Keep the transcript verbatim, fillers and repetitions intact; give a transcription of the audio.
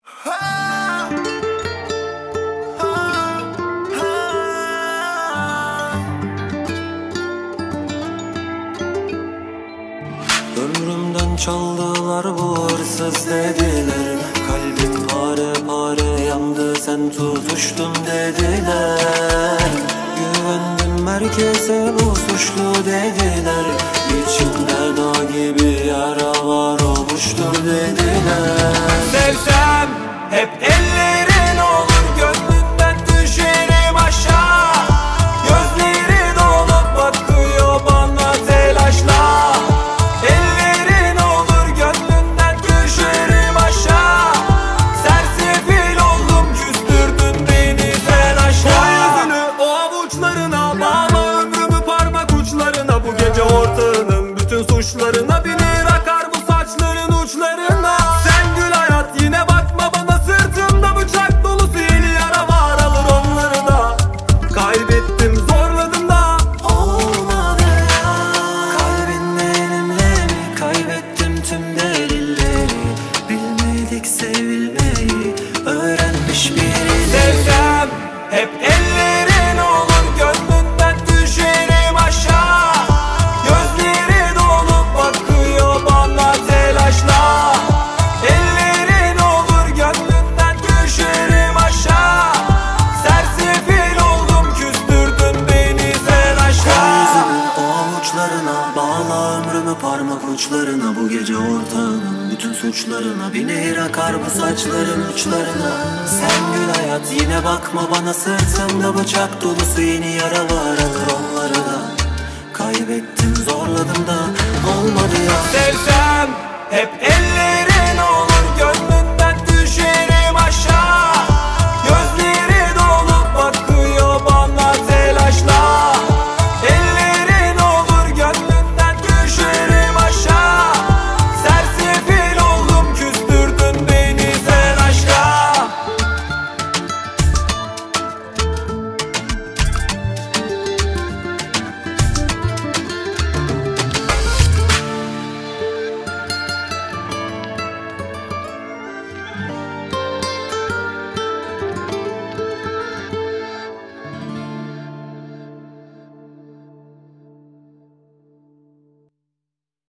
Ömrümden çaldılar, bu hırsız dediler. Kalbim pare pare yandı, sen tutuştun dediler. Güvendim herkese, bu suçlu dediler. İçimde dağ gibi yara var, olmuştur dediler. Sevsem hep ellerin olur, gönlünden düşerim aşağı. Gözleri dolup bakıyor bana telaşla. Ellerin olur, gönlünden düşerim aşağı. Sersefil oldum, küstürdün beni sen aşağı. O yüzünü o avuçlarına bağla, ömrümü parmak uçlarına. Bu gece ortağının bütün suçlarına binir akar bu saçların uçlarına. Sen gül hayat, yine bakma bana, sırtımda bıçak dolusu yeni yara var, alır onları da. Kaybettim, zorladım da olmadı ya. Kalbin benimle mi? Kaybettim tüm delilleri. Bilmedik sevilmeyi, öğrenmiş birileri. Sevsem hep ellerin olur, gönlünden düşerim aşağı. Gözleri dolup bakıyor bana telaşla. Ellerin olur, gönlünden düşerim aşağı. Sersefil oldum, küstürdün beni sen aşağı. Yüzümü o avuçlarına bağla, ömrümü parmak uçlarına. Bu gece ortağının bütün suçlarına bir nehir akar bu saçların uçlarına. Sen gül hayat, yine bakma bana, sırtımda bıçak dolusu yeni yara var, alır onları da. Kaybettim, zorladım da olmadı ya. Sevsem hep ellerin